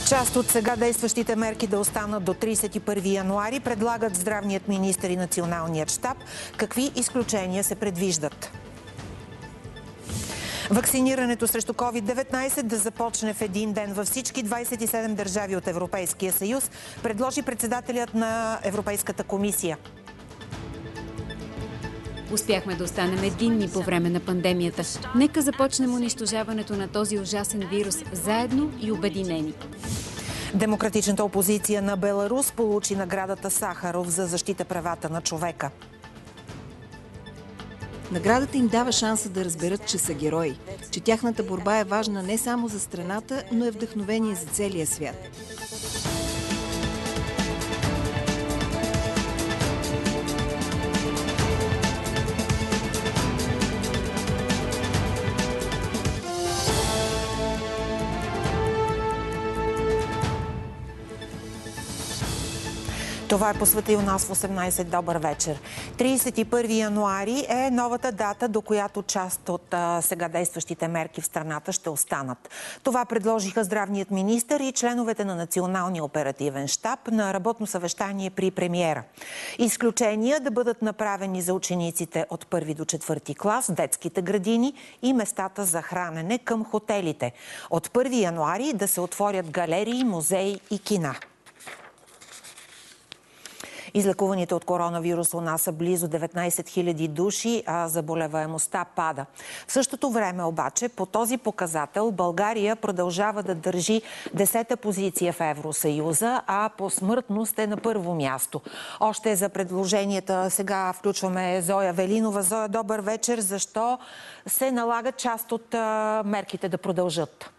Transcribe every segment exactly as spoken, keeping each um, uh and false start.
Част от сега действащите мерки да останат до тридесет и първи януари, предлагат здравният министър и националният щаб. Какви изключения се предвиждат? Вакцинирането срещу ковид деветнайсет да започне в един ден във всички двадесет и седем държави от Европейския съюз, предложи председателят на Европейската комисия. Успяхме да останем единни по време на пандемията. Нека започнем унищожаването на този ужасен вирус заедно и обединени. Демократичната опозиция на Беларус получи наградата Сахаров за защита правата на човека. Наградата им дава шанса да разберат, че са герои, че тяхната борба е важна не само за страната, но е вдъхновение за целия свят. Това е посветил нас в осемнайсет. Добър вечер. тридесет и първи януари е новата дата, до която част от а, сега действащите мерки в страната ще останат. Това предложиха здравният министър и членовете на Националния оперативен щаб на работно съвещание при премиера. Изключения да бъдат направени за учениците от първи до четвърти клас, детските градини и местата за хранене към хотелите. От първи януари да се отворят галерии, музеи и кина. Излекуваните от коронавирус у нас са близо деветнайсет хиляди души, а заболеваемостта пада. В същото време обаче по този показател България продължава да държи десета позиция в Евросъюза, а по смъртност е на първо място. Още за предложенията сега включваме Зоя Велинова. Зоя, добър вечер. Защо се налага част от мерките да продължат?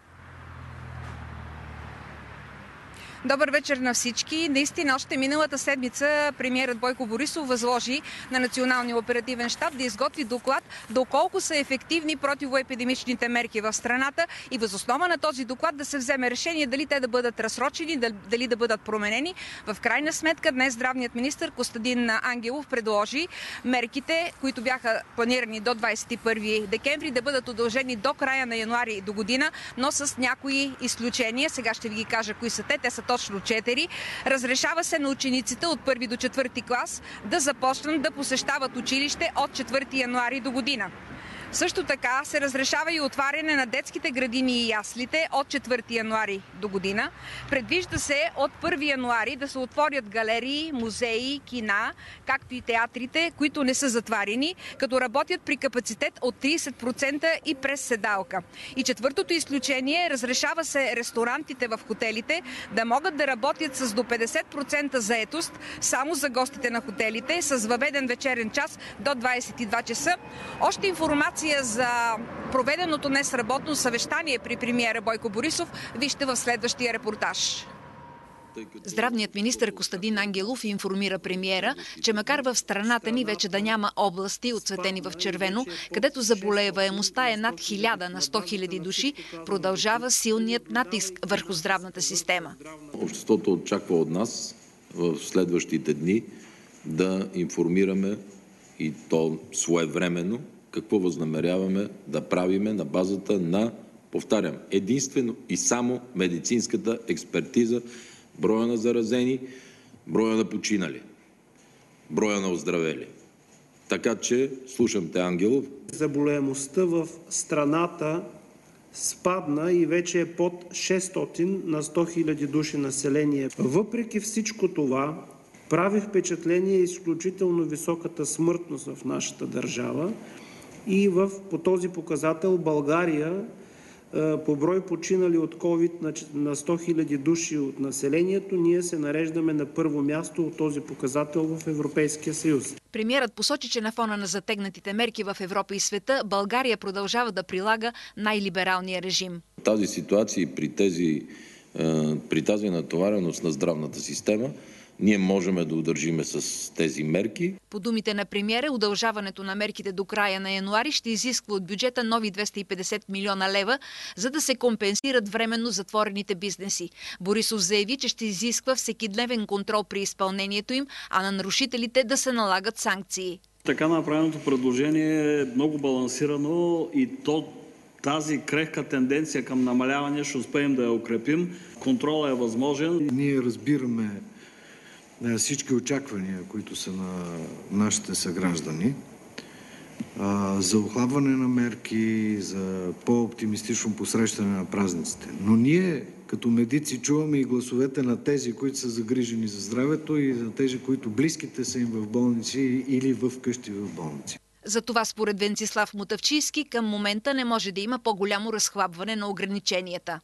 Добър вечер на всички. Наистина, още миналата седмица премиерът Бойко Борисов възложи на Националния оперативен щаб да изготви доклад доколко са ефективни противоепидемичните мерки в страната и въз основа на този доклад да се вземе решение дали те да бъдат разсрочени, дали да бъдат променени. В крайна сметка днес здравният министър Костадин Ангелов предложи мерките, които бяха планирани до двадесет и първи декември, да бъдат удължени до края на януари до година, но с някои изключения. Сега ще ви ги кажа кои са те. Те са точно четири. Разрешава се на учениците от първи до четвърти клас да започнат да посещават училище от четвърти януари до година. Също така се разрешава и отваряне на детските градини и яслите от четвърти януари до година. Предвижда се от първи януари да се отворят галерии, музеи, кина, както и театрите, които не са затварени, като работят при капацитет от тридесет процента и през седалка. И четвъртото изключение: разрешава се ресторантите в хотелите да могат да работят с до петдесет процента заетост само за гостите на хотелите, с въведен вечерен час до двадесет и два часа. Още информация за проведеното днес работно съвещание при премиера Бойко Борисов вижте в следващия репортаж. Здравният министър Костадин Ангелов информира премиера, че макар в страната ни вече да няма области отцветени в червено, където заболеваемостта е над хиляда на сто хиляди души, продължава силният натиск върху здравната система. Обществото очаква от нас в следващите дни да информираме, и то своевременно, какво възнамеряваме да правиме на базата на, повтарям, единствено и само медицинската експертиза, броя на заразени, броя на починали, броя на оздравели. Така че, слушам те, Ангелов. Заболеваемостта в страната спадна и вече е под шестстотин на сто хиляди души население. Въпреки всичко това, прави впечатление изключително високата смъртност в нашата държава. И в, по този показател България по брой починали от COVID на сто хиляди души от населението, ние се нареждаме на първо място от този показател в Европейския съюз. Премиерът посочи, че на фона на затегнатите мерки в Европа и света, България продължава да прилага най-либералния режим. Тази ситуация и при, тези, при тази натовареност на здравната система, ние можем да удържиме с тези мерки. По думите на премиера, удължаването на мерките до края на януари ще изисква от бюджета нови двеста и петдесет милиона лева, за да се компенсират временно затворените бизнеси. Борисов заяви, че ще изисква всекидневен контрол при изпълнението им, а на нарушителите да се налагат санкции. Така направеното предложение е много балансирано и то Тази крехка тенденция към намаляване ще успеем да я укрепим. Контролът е възможен. Ние разбираме всички очаквания, които са на нашите съграждани за охлабване на мерки, за по-оптимистично посрещане на празниците. Но ние като медици чуваме и гласовете на тези, които са загрижени за здравето и за тези, които близките са им в болници или в къщи в болници. Затова според Венцислав Мутавчийски към момента не може да има по-голямо разхлабване на ограниченията.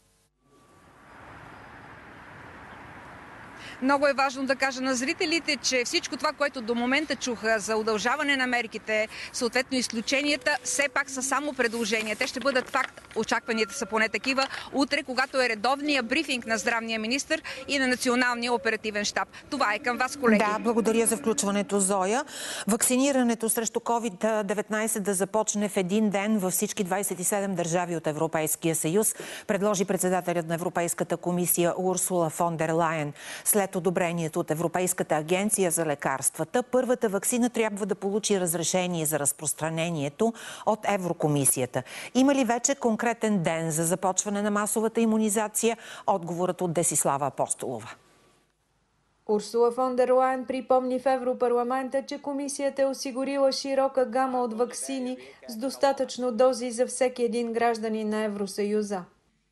Много е важно да кажа на зрителите, че всичко това, което до момента чуха за удължаване на мерките, съответно изключенията, все пак са само предложения. Те ще бъдат факт. Очакванията са поне такива утре, когато е редовния брифинг на здравния министър и на Националния оперативен щаб. Това е към вас, колеги. Да, благодаря за включването, Зоя. Вакцинирането срещу ковид деветнайсет да започне в един ден във всички двайсет и седем държави от Европейския съюз, предложи председателят на Европейската комисия Урсула фон дер Лайен. След одобрението от Европейската агенция за лекарствата, първата ваксина трябва да получи разрешение за разпространението от Еврокомисията. Има ли вече конкретен ден за започване на масовата имунизация? Отговорът от Десислава Апостолова. Урсула фон дер Лайен припомни в Европарламента, че комисията е осигурила широка гама от ваксини с достатъчно дози за всеки един гражданин на Евросъюза.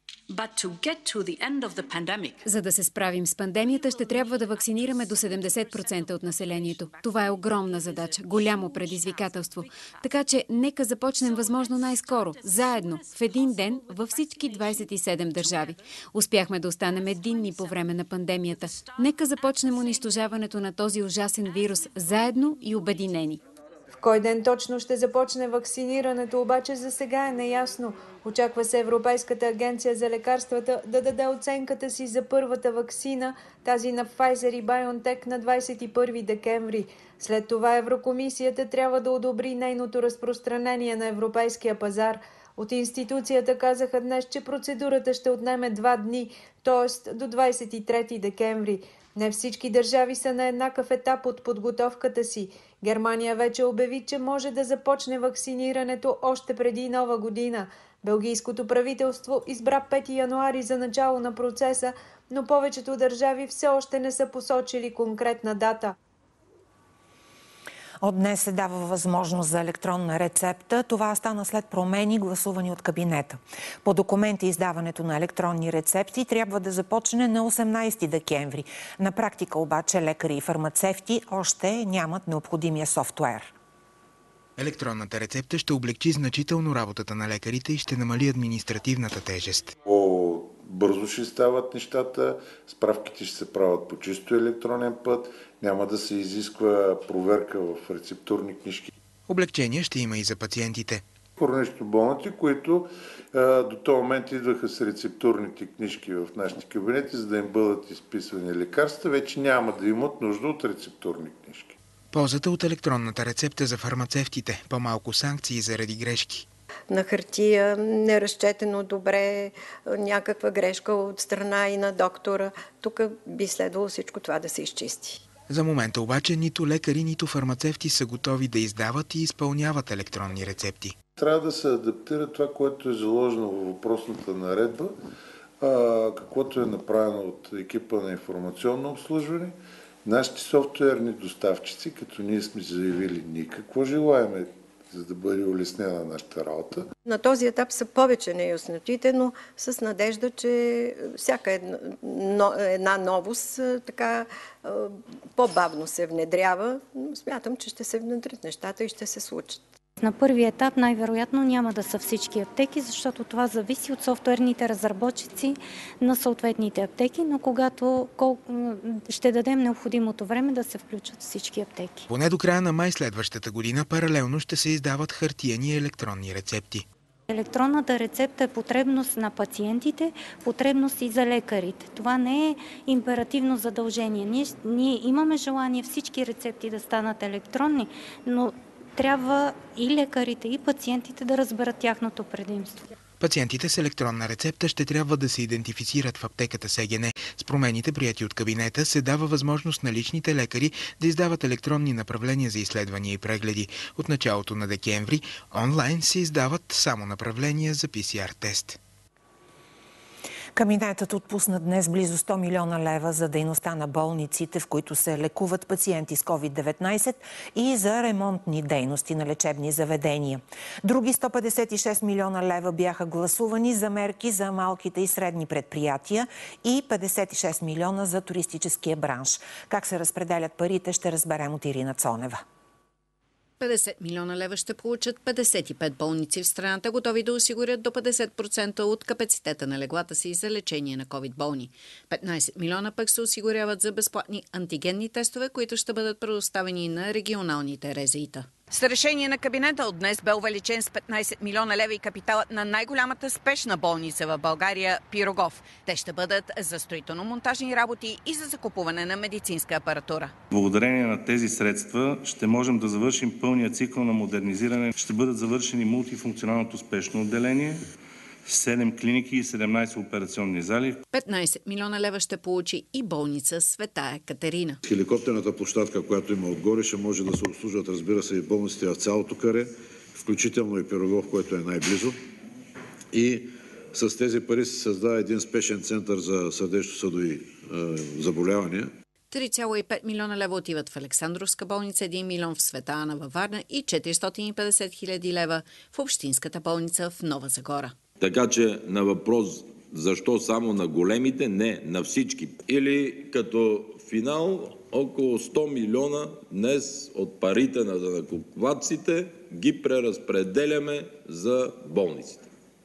За да се справим с пандемията, ще трябва да вакцинираме до седемдесет процента от населението. Това е огромна задача, голямо предизвикателство. Така че нека започнем възможно най-скоро, заедно, в един ден, във всички двайсет и седем държави. Успяхме да останем единни по време на пандемията. Нека започнем унищожаването на този ужасен вирус, заедно и обединени. В кой ден точно ще започне вакцинирането, обаче за сега е неясно. Очаква се Европейската агенция за лекарствата да даде оценката си за първата ваксина, тази на Pfizer и BioNTech, на двайсет и първи декември. След това Еврокомисията трябва да одобри нейното разпространение на европейския пазар. От институцията казаха днес, че процедурата ще отнеме два дни, т.е. до двайсет и трети декември. Не всички държави са на еднакъв етап от подготовката си. Германия вече обяви, че може да започне вакцинирането още преди Нова година. Белгийското правителство избра пети януари за начало на процеса, но повечето държави все още не са посочили конкретна дата. От днес се дава възможност за електронна рецепта. Това стана след промени, гласувани от кабинета. По документи издаването на електронни рецепти трябва да започне на осемнайсети декември. На практика обаче лекари и фармацевти още нямат необходимия софтуер. Електронната рецепта ще облекчи значително работата на лекарите и ще намали административната тежест. Бързо ще стават нещата, справките ще се правят по чисто електронен път, няма да се изисква проверка в рецептурни книжки. Облегчение ще има и за пациентите. Хронично болните, които а, до този момент идваха с рецептурните книжки в нашите кабинети, за да им бъдат изписвани лекарства, вече няма да имат нужда от рецептурни книжки. Ползата от електронната рецепта за фармацевтите, по-малко санкции заради грешки. На хартия, неразчетено добре, някаква грешка от страна и на доктора. Тук би следвало всичко това да се изчисти. За момента обаче нито лекари, нито фармацевти са готови да издават и изпълняват електронни рецепти. Трябва да се адаптира това, което е заложено във въпросната наредба, а, каквото е направено от екипа на информационно обслужване. Нашите софтуерни доставчици, като ние сме заявили никакво желаеме, за да бъде улеснена нашата работа. На този етап са повече неяснотите, но с надежда, че всяка една, една новост така по-бавно се внедрява. Смятам, че ще се внедрят нещата и ще се случат. На първи етап най-вероятно няма да са всички аптеки, защото това зависи от софтуерните разработчици на съответните аптеки, но когато ще дадем необходимото време да се включат всички аптеки. Поне до края на май следващата година паралелно ще се издават хартиени и електронни рецепти. Електронната рецепта е потребност на пациентите, потребност и за лекарите. Това не е императивно задължение. Ние, ние имаме желание всички рецепти да станат електронни, но трябва и лекарите, и пациентите да разберат тяхното предимство. Пациентите с електронна рецепта ще трябва да се идентифицират в аптеката СГН. С промените, прияти от кабинета, се дава възможност на личните лекари да издават електронни направления за изследвания и прегледи. От началото на декември онлайн се издават само направления за пи си ар тест. Кабинетът отпусна днес близо сто милиона лева за дейността на болниците, в които се лекуват пациенти с ковид деветнайсет и за ремонтни дейности на лечебни заведения. Други сто петдесет и шест милиона лева бяха гласувани за мерки за малките и средни предприятия и петдесет и шест милиона за туристическия бранш. Как се разпределят парите, ще разберем от Ирина Цонева. петдесет милиона лева ще получат петдесет и пет болници в страната, готови да осигурят до петдесет процента от капацитета на леглата си за лечение на ковид болни. петнайсет милиона пък се осигуряват за безплатни антигенни тестове, които ще бъдат предоставени на регионалните РЗИ-та. С решение на кабинета от днес бе увеличен с петнайсет милиона лева и капиталът на най-голямата спешна болница в България – Пирогов. Те ще бъдат за строително-монтажни работи и за закупуване на медицинска апаратура. Благодарение на тези средства ще можем да завършим пълния цикъл на модернизиране. Ще бъдат завършени мултифункционалното спешно отделение, седем клиники и седемнайсет операционни зали. петнайсет милиона лева ще получи и болница Света Екатерина. Хеликоптерната площадка, която има отгоре, ще може да се обслужват, разбира се, и болниците в цялото каре, включително и Пирогов, който е най-близо. И с тези пари се създава един спешен център за сърдечно-съдови е, заболявания. три цяло и пет милиона лева отиват в Александровска болница, един милион в Света Ана във Варна и четиристотин и петдесет хиляди лева в Общинската болница в Нова Загора. Така че на въпрос защо само на големите, не на всички. Или като финал около сто милиона днес от парите на данъкоплатците ги преразпределяме за болниците.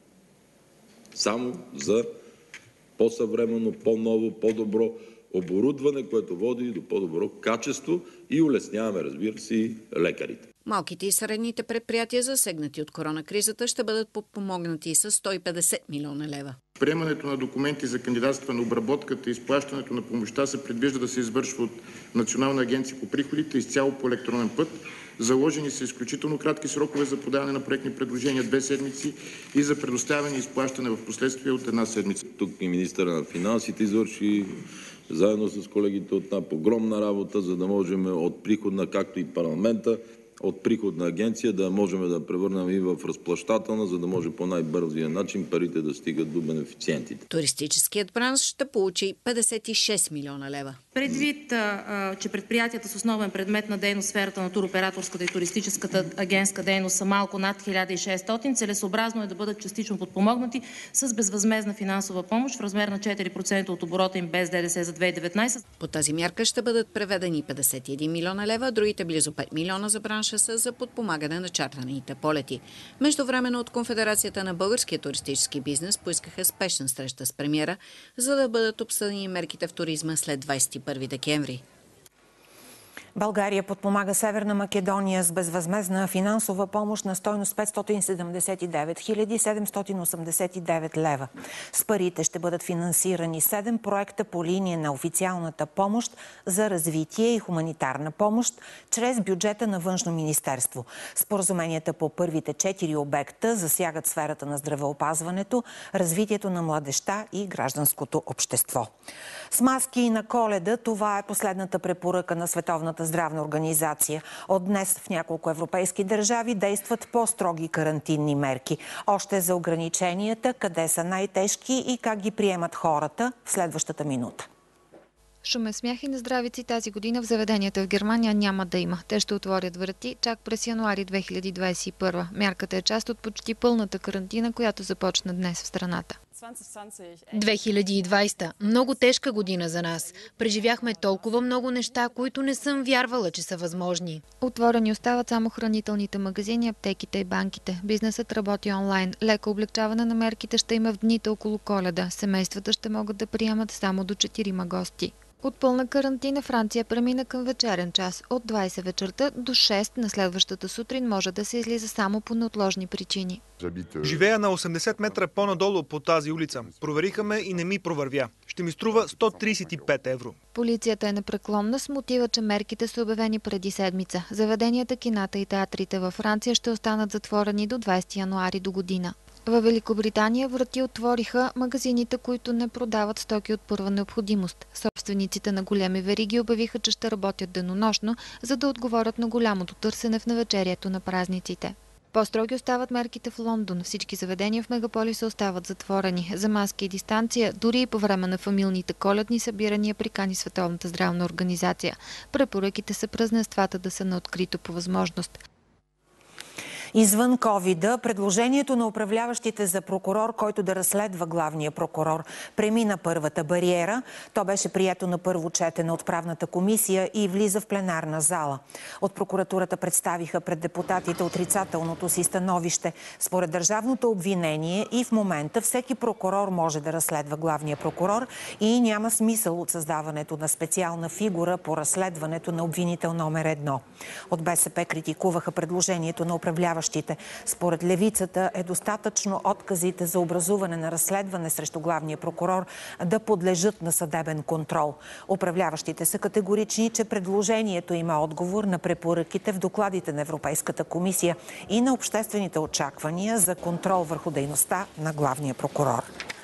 Само за по-съвременно, по-ново, по-добро оборудване, което води до по-добро качество и улесняваме, разбира се, и лекарите. Малките и средните предприятия, засегнати от коронакризата, ще бъдат подпомогнати с сто и петдесет милиона лева. Приемането на документи за кандидатстване, обработката и изплащането на помощта се предвижда да се извършва от Национална агенция по приходите изцяло по електронен път. Заложени са изключително кратки срокове за подаване на проектни предложения две седмици и за предоставяне и изплащане в последствие от една седмица. Тук и министъра на финансите извърши заедно с колегите от НАП огромна работа, за да можем от приходна, както и парламента, от приходна агенция да можем да превърнем и в разплащателна, за да може по най-бързия начин парите да стигат до бенефициентите. Туристическият бранш ще получи петдесет и шест милиона лева. Предвид, че предприятията с основен предмет на дейност в сферата на туроператорската и туристическата агентска дейност са малко над хиляда и шестстотин, целесообразно е да бъдат частично подпомогнати с безвъзмездна финансова помощ в размер на четири процента от оборота им без ДДС за две хиляди и деветнайсета. По тази мярка ще бъдат преведени петдесет и един милиона лева, другите близо пет милиона за бранша са за подпомагане на чартърните полети. Междувременно от Конфедерацията на българския туристически бизнес поискаха спешна среща с премиера, за да бъдат обсъдени мерките в туризма след двайсет и първи декември. България подпомага Северна Македония с безвъзмездна финансова помощ на стойност петстотин седемдесет и девет хиляди седемстотин осемдесет и девет лева. С парите ще бъдат финансирани седем проекта по линия на официалната помощ за развитие и хуманитарна помощ чрез бюджета на Външно министерство. Споразуменията по първите четири обекта засягат сферата на здравеопазването, развитието на младежта и гражданското общество. С маски на Коледа, това е последната препоръка на Световната здравна организация. От днес в няколко европейски държави действат по-строги карантинни мерки. Още за ограниченията, къде са най-тежки и как ги приемат хората в следващата минута. Шумен смях и нездравици тази година в заведенията в Германия няма да има. Те ще отворят врати чак през януари две хиляди двайсет и първа. Мярката е част от почти пълната карантина, която започна днес в страната. две хиляди и двайсета. Много тежка година за нас. Преживяхме толкова много неща, които не съм вярвала, че са възможни. Отворени остават само хранителните магазини, аптеките и банките. Бизнесът работи онлайн. Леко облегчаване на мерките ще има в дните около Коледа. Семействата ще могат да приемат само до четирима гости. От пълна карантина Франция премина към вечерен час. От двайсет вечерта до шест на следващата сутрин може да се излиза само по неотложни причини. Живея на осемдесет метра по-надолу по тази улица. Провериха ме и не ми провървя. Ще ми струва сто трийсет и пет евро. Полицията е непреклонна с мотива, че мерките са обявени преди седмица. Заведенията, кината и театрите във Франция ще останат затворени до двайсети януари до година. Във Великобритания врати отвориха магазините, които не продават стоки от първа необходимост. Собствениците на големи вериги обявиха, че ще работят денонощно, за да отговорят на голямото търсене в навечерието на празниците. По-строги остават мерките в Лондон. Всички заведения в мегаполиса остават затворени. За маски и дистанция, дори и по време на фамилните коледни събирания, прикани Световната здравна организация. Препоръките са празненствата да са на открито по възможност. Извън ковида, предложението на управляващите за прокурор, който да разследва главния прокурор, премина първата бариера. То беше прието на първо четене от правната комисия и влиза в пленарна зала. От прокуратурата представиха пред депутатите отрицателното си становище. Според държавното обвинение и в момента всеки прокурор може да разследва главния прокурор и няма смисъл от създаването на специална фигура по разследването на обвинител номер едно. От БСП критикуваха предложението на управляващите. Според левицата е достатъчно отказите за образуване на разследване срещу главния прокурор да подлежат на съдебен контрол. Управляващите са категорични, че предложението има отговор на препоръките в докладите на Европейската комисия и на обществените очаквания за контрол върху дейността на главния прокурор.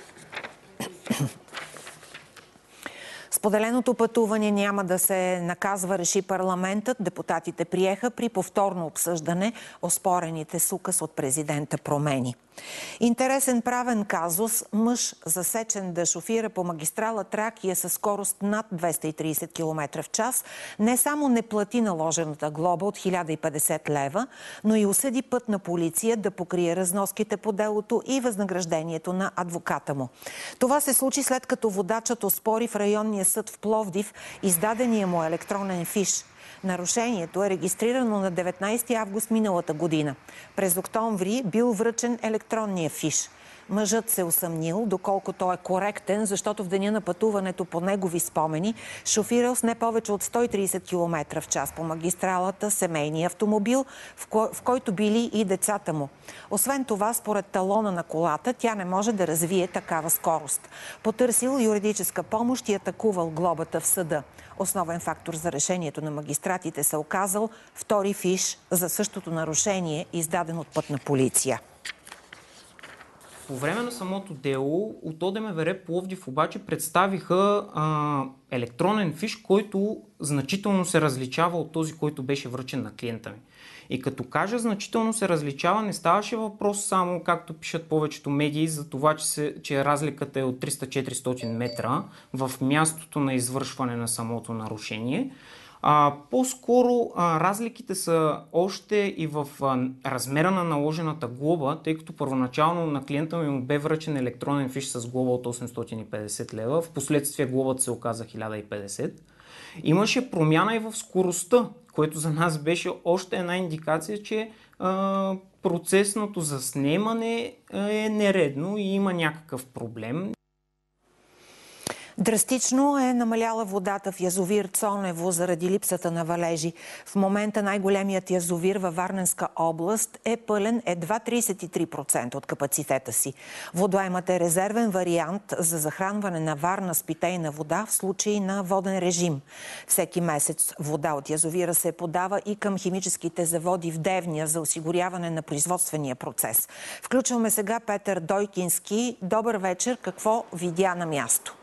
Споделеното пътуване няма да се наказва, реши парламентът. Депутатите приеха при повторно обсъждане оспорените с указ от президента промени. Интересен правен казус. Мъж, засечен да шофира по магистрала Тракия със скорост над двеста и трийсет километра в час, не само не плати наложената глоба от хиляда и петдесет лева, но и осъди Пътна полиция да покрие разноските по делото и възнаграждението на адвоката му. Това се случи след като водачът оспори в районния съд в Пловдив издадения му електронен фиш. Нарушението е регистрирано на деветнайсети август миналата година. През октомври бил връчен електронния фиш. Мъжът се усъмнил, доколко той е коректен, защото в деня на пътуването по негови спомени шофирал с не повече от сто и трийсет километра в час по магистралата семейния автомобил, в, ко... в който били и децата му. Освен това, според талона на колата, тя не може да развие такава скорост. Потърсил юридическа помощ и атакувал глобата в съда. Основен фактор за решението на магистратите се оказал втори фиш за същото нарушение, издаден от Пътна полиция. По време на самото дело от О Д М В Р Пловдив обаче представиха а, електронен фиш, който значително се различава от този, който беше връчен на клиента ми. И като кажа значително се различава, не ставаше въпрос само, както пишат повечето медии, за това, че, се, че разликата е от триста до четиристотин метра в мястото на извършване на самото нарушение. А, по-скоро а, разликите са още и в а, размера на наложената глоба, тъй като първоначално на клиента ми му бе връчен електронен фиш с глоба от осемстотин и петдесет лева, в последствие глобата се оказа хиляда и петдесет. Имаше промяна и в скоростта, което за нас беше още една индикация, че а, процесното заснемане е нередно и има някакъв проблем. Драстично е намаляла водата в язовир Цонево заради липсата на валежи. В момента най-големият язовир във Варненска област е пълен едва трийсет и три процента от капацитета си. Водоемът е резервен вариант за захранване на Варна с питейна вода в случай на воден режим. Всеки месец вода от язовира се подава и към химическите заводи в Девня за осигуряване на производствения процес. Включваме сега Петър Дойкински. Добър вечер. Какво видя на място?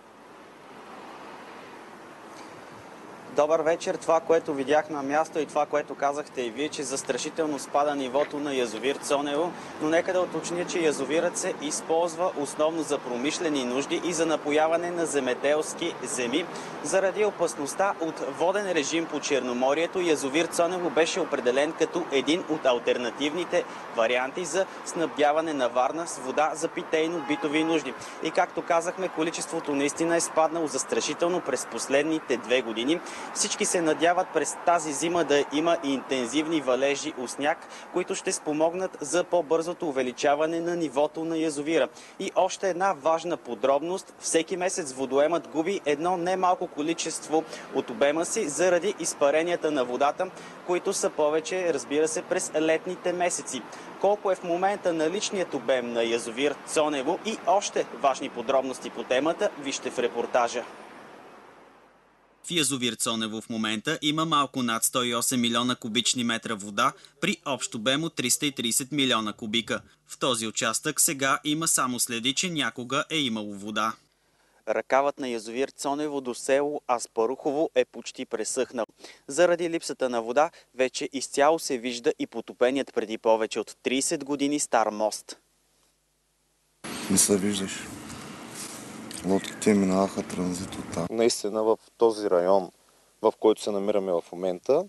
Добър вечер. Това, което видях на място и това, което казахте и вие, че застрашително спада нивото на язовир Цонево, но нека да уточня, че язовирът се използва основно за промишлени нужди и за напояване на земеделски земи. Заради опасността от воден режим по Черноморието, язовир Цонево беше определен като един от алтернативните варианти за снабдяване на Варна с вода за питейно-битови нужди. И както казахме, количеството наистина е спаднало застрашително през последните две години. Всички се надяват през тази зима да има и интензивни валежи у сняг, които ще спомогнат за по-бързото увеличаване на нивото на язовира. И още една важна подробност. Всеки месец водоемът губи едно немалко количество от обема си заради изпаренията на водата, които са повече, разбира се, през летните месеци. Колко е в момента наличният обем на язовир Цонево и още важни подробности по темата, вижте в репортажа. В язовир Цонево в момента има малко над сто и осем милиона кубични метра вода при общ обем от триста и тридесет милиона кубика. В този участък сега има само следи, че някога е имало вода. Ръкавът на язовир Цонево до село Аспарухово е почти пресъхнал. Заради липсата на вода вече изцяло се вижда и потопеният преди повече от тридесет години стар мост. Не се виждаш. Лодките минаваха транзит от там. Наистина в този район, в който се намираме в момента,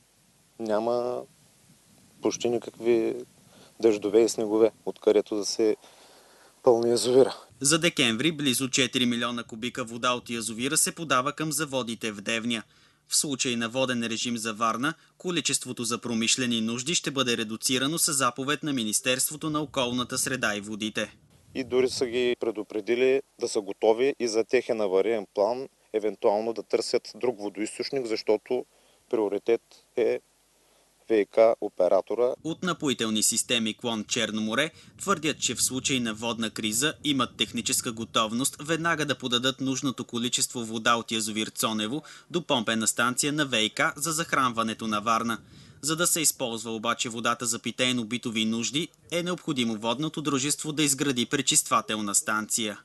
няма почти никакви дъждове и снегове, откъдето да се пълни язовира. За декември близо четири милиона кубика вода от язовира се подава към заводите в Девня. В случай на воден режим за Варна, количеството за промишлени нужди ще бъде редуцирано със заповед на Министерството на околната среда и водите. И дори са ги предупредили да са готови и за техен авариен план, евентуално да търсят друг водоизточник, защото приоритет е ВиК оператора. От Напоителни системи клон Черно море твърдят, че в случай на водна криза имат техническа готовност веднага да подадат нужното количество вода от язовир Цонево до помпена станция на ВиК за захранването на Варна. За да се използва обаче водата за питейно-битови нужди, е необходимо водното дружество да изгради пречиствателна станция.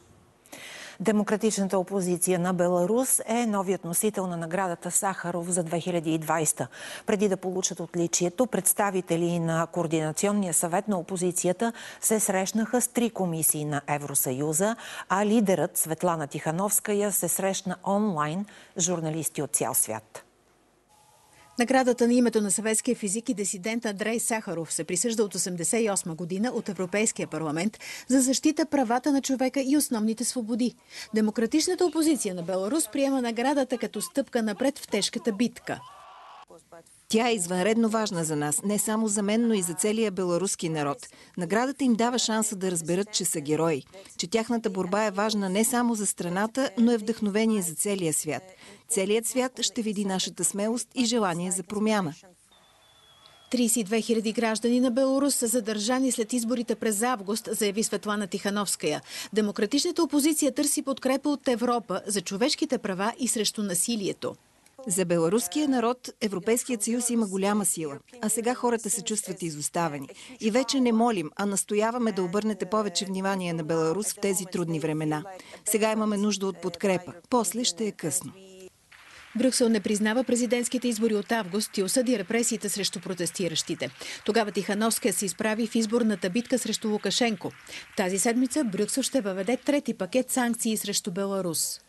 Демократичната опозиция на Беларус е новият носител на наградата Сахаров за две хиляди и двадесета. Преди да получат отличието, представители на Координационния съвет на опозицията се срещнаха с три комисии на Евросъюза, а лидерът Светлана Тихановская се срещна онлайн с журналисти от цял свят. Наградата на името на съветския физик и дисидент Андрей Сахаров се присъжда от осемдесет и осма година от Европейския парламент за защита правата на човека и основните свободи. Демократичната опозиция на Беларус приема наградата като стъпка напред в тежката битка. Тя е извънредно важна за нас, не само за мен, но и за целия беларуски народ. Наградата им дава шанса да разберат, че са герои, че тяхната борба е важна не само за страната, но е вдъхновение за целия свят. Целият свят ще види нашата смелост и желание за промяна. тридесет и две хиляди граждани на Беларус са задържани след изборите през август, заяви Светлана Тихановская. Демократичната опозиция търси подкрепа от Европа за човешките права и срещу насилието. За беларуския народ Европейският съюз има голяма сила, а сега хората се чувстват изоставени. И вече не молим, а настояваме да обърнете повече внимание на Беларус в тези трудни времена. Сега имаме нужда от подкрепа, после ще е късно. Брюксел не признава президентските избори от август и осъди репресиите срещу протестиращите. Тогава Тихановская се изправи в изборната битка срещу Лукашенко. Тази седмица Брюксел ще въведе трети пакет санкции срещу Беларус.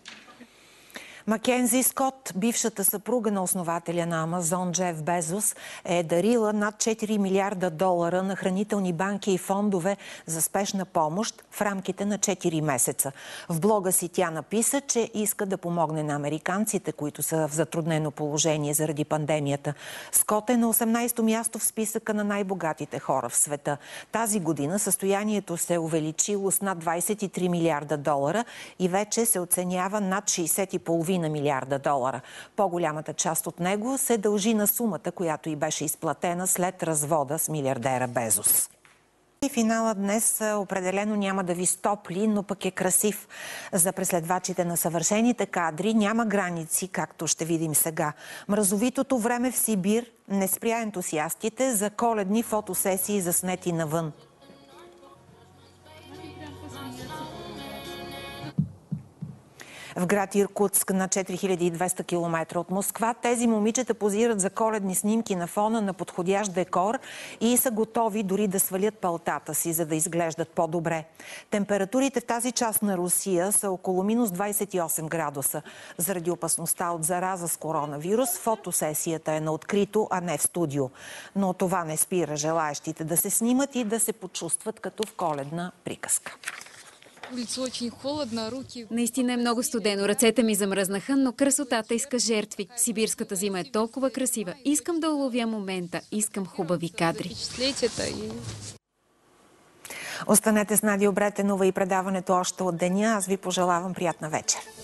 Макензи Скот, бившата съпруга на основателя на Амазон Джеф Безос, е дарила над четири милиарда долара на хранителни банки и фондове за спешна помощ в рамките на четири месеца. В блога си тя написа, че иска да помогне на американците, които са в затруднено положение заради пандемията. Скот е на осемнадесето място в списъка на най-богатите хора в света. Тази година състоянието се е увеличило с над двадесет и три милиарда долара и вече се оценява над шестдесет и пет на милиарда долара. По-голямата част от него се дължи на сумата, която й беше изплатена след развода с милиардера Безос. И финалът днес определено няма да ви стопли, но пък е красив. За преследвачите на съвършените кадри няма граници, както ще видим сега. Мразовитото време в Сибир не спря ентусиастите за коледни фотосесии заснети навън. В град Иркутск, на четири хиляди и двеста километра от Москва, тези момичета позират за коледни снимки на фона на подходящ декор и са готови дори да свалят палтата си, за да изглеждат по-добре. Температурите в тази част на Русия са около минус двадесет и осем градуса. Заради опасността от зараза с коронавирус, фотосесията е на открито, а не в студио. Но това не спира желаещите да се снимат и да се почувстват като в коледна приказка. Наистина е много студено. Ръцете ми замръзнаха, но красотата иска жертви. Сибирската зима е толкова красива. Искам да уловя момента. Искам хубави кадри. Останете с Надя Обретенова и предаването още от деня. Аз ви пожелавам приятна вечер.